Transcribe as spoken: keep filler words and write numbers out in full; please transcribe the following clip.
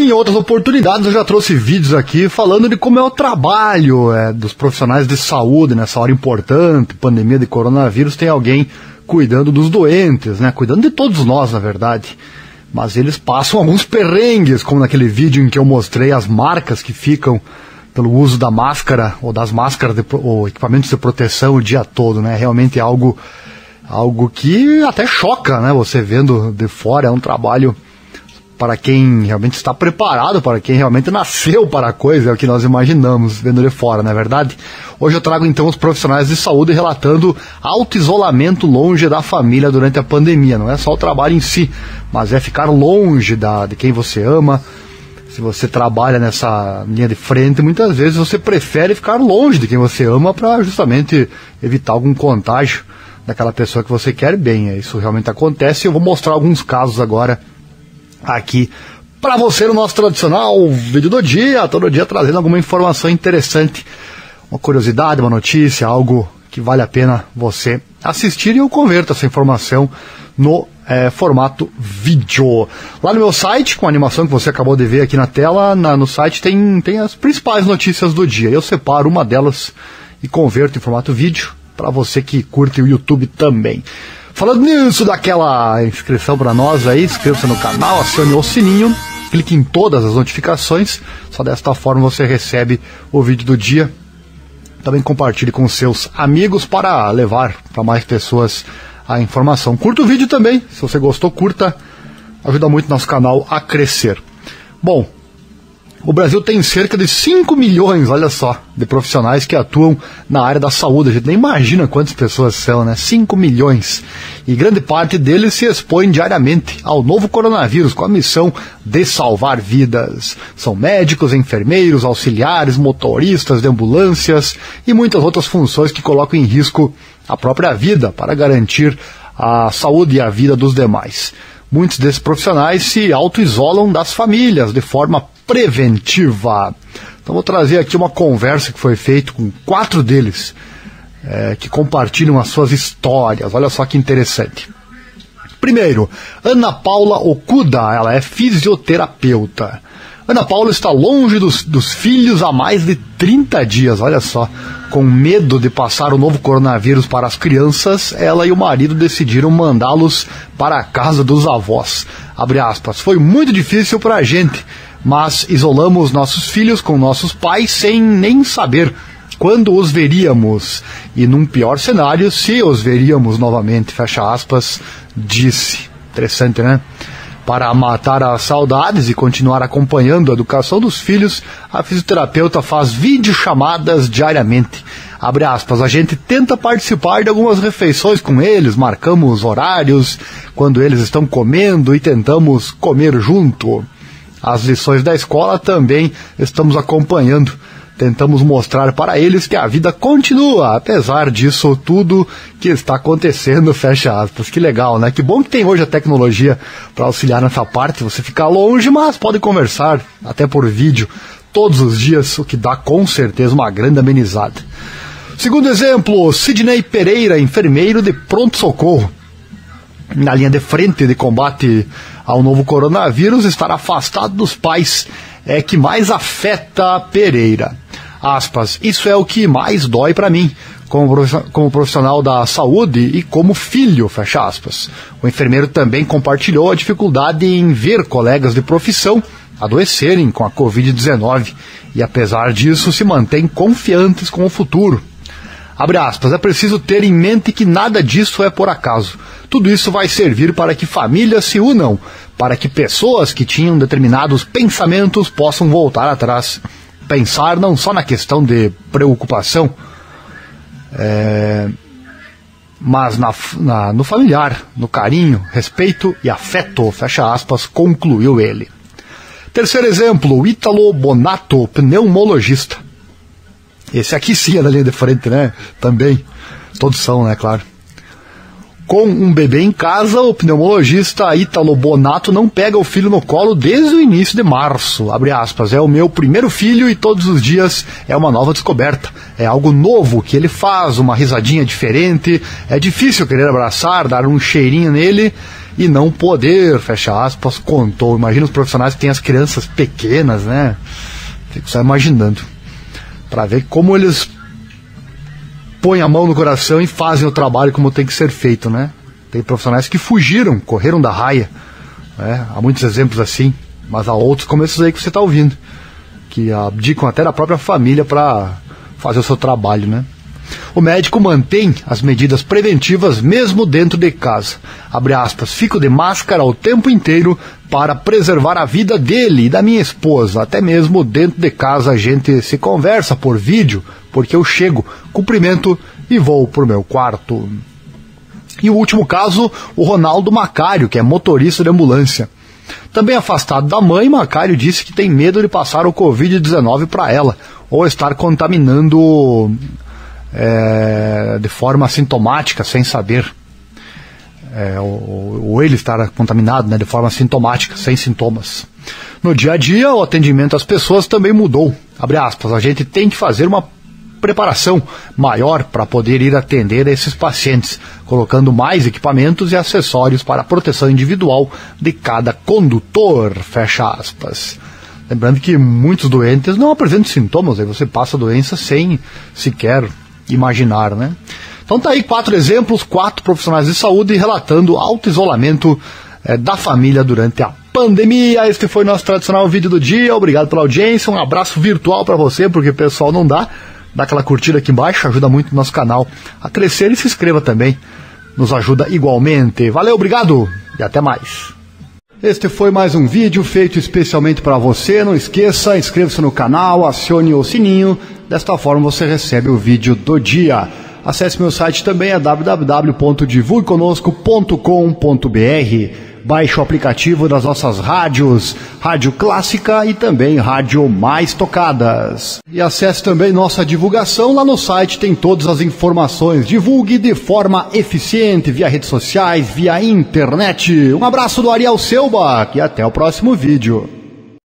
Em outras oportunidades eu já trouxe vídeos aqui falando de como é o trabalho é, dos profissionais de saúde nessa hora importante, pandemia de coronavírus, tem alguém cuidando dos doentes, né? Cuidando de todos nós, na verdade. Mas eles passam alguns perrengues, como naquele vídeo em que eu mostrei as marcas que ficam pelo uso da máscara ou das máscaras de, ou equipamentos de proteção o dia todo, né? Realmente é algo, algo que até choca, né? Você vendo de fora, é um trabalho para quem realmente está preparado, para quem realmente nasceu para a coisa, é o que nós imaginamos vendo de fora, não é verdade? Hoje eu trago então os profissionais de saúde relatando auto-isolamento longe da família durante a pandemia. Não é só o trabalho em si, mas é ficar longe da, de quem você ama. Se você trabalha nessa linha de frente, muitas vezes você prefere ficar longe de quem você ama para justamente evitar algum contágio daquela pessoa que você quer bem. Isso realmente acontece e eu vou mostrar alguns casos agora aqui para você no nosso tradicional vídeo do dia, todo dia trazendo alguma informação interessante, uma curiosidade, uma notícia, algo que vale a pena você assistir, e eu converto essa informação no é, formato vídeo. Lá no meu site, com a animação que você acabou de ver aqui na tela, na, no site tem, tem as principais notícias do dia. Eu separo uma delas e converto em formato vídeo para você que curte o YouTube também. Falando nisso, daquela inscrição para nós aí, inscreva-se no canal, acione o sininho, clique em todas as notificações, só desta forma você recebe o vídeo do dia. Também compartilhe com seus amigos para levar para mais pessoas a informação. Curta o vídeo também, se você gostou, curta, ajuda muito nosso canal a crescer. Bom, o Brasil tem cerca de cinco milhões, olha só, de profissionais que atuam na área da saúde. A gente nem imagina quantas pessoas são, né? cinco milhões. E grande parte deles se expõe diariamente ao novo coronavírus, com a missão de salvar vidas. São médicos, enfermeiros, auxiliares, motoristas de ambulâncias e muitas outras funções que colocam em risco a própria vida para garantir a saúde e a vida dos demais. Muitos desses profissionais se auto-isolam das famílias de forma preventiva. Então vou trazer aqui uma conversa que foi feita com quatro deles, é, que compartilham as suas histórias. Olha só que interessante. Primeiro, Ana Paula Okuda, ela é fisioterapeuta. Ana Paula está longe dos, dos filhos há mais de trinta dias, olha só. Com medo de passar o novo coronavírus para as crianças, ela e o marido decidiram mandá-los para a casa dos avós. Abre aspas, foi muito difícil para a gente, mas isolamos nossos filhos com nossos pais sem nem saber quando os veríamos. E num pior cenário, se os veríamos novamente, fecha aspas, disse. Interessante, né? Para matar as saudades e continuar acompanhando a educação dos filhos, a fisioterapeuta faz videochamadas diariamente. Abre aspas, a gente tenta participar de algumas refeições com eles, marcamos horários quando eles estão comendo e tentamos comer junto. As lições da escola também estamos acompanhando. Tentamos mostrar para eles que a vida continua, apesar disso tudo que está acontecendo, fecha aspas. Que legal, né? Que bom que tem hoje a tecnologia para auxiliar nessa parte. Você fica longe, mas pode conversar, até por vídeo, todos os dias, o que dá com certeza uma grande amenizada. Segundo exemplo, Sidney Pereira, enfermeiro de pronto-socorro. Na linha de frente de combate ao novo coronavírus, estar afastado dos pais é que mais afeta Pereira. Aspas, isso é o que mais dói para mim, como profissional da saúde e como filho, fecha aspas. O enfermeiro também compartilhou a dificuldade em ver colegas de profissão adoecerem com a covid dezenove e, apesar disso, se mantém confiantes com o futuro. Abre aspas, é preciso ter em mente que nada disso é por acaso. Tudo isso vai servir para que famílias se unam, para que pessoas que tinham determinados pensamentos possam voltar atrás. Pensar não só na questão de preocupação, é, mas na, na, no familiar, no carinho, respeito e afeto, fecha aspas, concluiu ele. Terceiro exemplo, Ítalo Bonato, pneumologista. Esse aqui sim é da linha de frente, né? Também. Todos são, né? Claro. Com um bebê em casa, o pneumologista Ítalo Bonato não pega o filho no colo desde o início de março. Abre aspas, é o meu primeiro filho e todos os dias é uma nova descoberta. É algo novo que ele faz, uma risadinha diferente. É difícil querer abraçar, dar um cheirinho nele e não poder, fecha aspas, contou. Imagina os profissionais que têm as crianças pequenas, né? Fico só imaginando. Para ver como eles põem a mão no coração e fazem o trabalho como tem que ser feito, né? Tem profissionais que fugiram, correram da raia, né? Há muitos exemplos assim, mas há outros como esses aí que você está ouvindo, que abdicam até da própria família para fazer o seu trabalho, né? O médico mantém as medidas preventivas mesmo dentro de casa. Abre aspas, fico de máscara o tempo inteiro para preservar a vida dele e da minha esposa. Até mesmo dentro de casa a gente se conversa por vídeo, porque eu chego, cumprimento e vou pro meu quarto. E o último caso, o Ronaldo Macário, que é motorista de ambulância. Também afastado da mãe, Macário disse que tem medo de passar o covid dezenove para ela, ou estar contaminando é, de forma assintomática, sem saber. É, ou, ou ele estar contaminado, né, de forma sintomática, sem sintomas. No dia a dia, o atendimento às pessoas também mudou. Abre aspas, a gente tem que fazer uma preparação maior para poder ir atender esses pacientes, colocando mais equipamentos e acessórios para a proteção individual de cada condutor, fecha aspas. Lembrando que muitos doentes não apresentam sintomas, aí você passa a doença sem sequer imaginar, né? Então tá aí quatro exemplos, quatro profissionais de saúde relatando auto-isolamento eh, da família durante a pandemia. Este foi nosso tradicional vídeo do dia, obrigado pela audiência, um abraço virtual para você, porque o pessoal não dá. Dá aquela curtida aqui embaixo, ajuda muito o nosso canal a crescer e se inscreva também, nos ajuda igualmente. Valeu, obrigado e até mais. Este foi mais um vídeo feito especialmente para você. Não esqueça, inscreva-se no canal, acione o sininho, desta forma você recebe o vídeo do dia. Acesse meu site também, é w w w ponto divulgue conosco ponto com ponto b r. Baixe o aplicativo das nossas rádios, Rádio Clássica e também Rádio Mais Tocadas. E acesse também nossa divulgação, lá no site tem todas as informações. Divulgue de forma eficiente, via redes sociais, via internet. Um abraço do Ariel Selbach e até o próximo vídeo.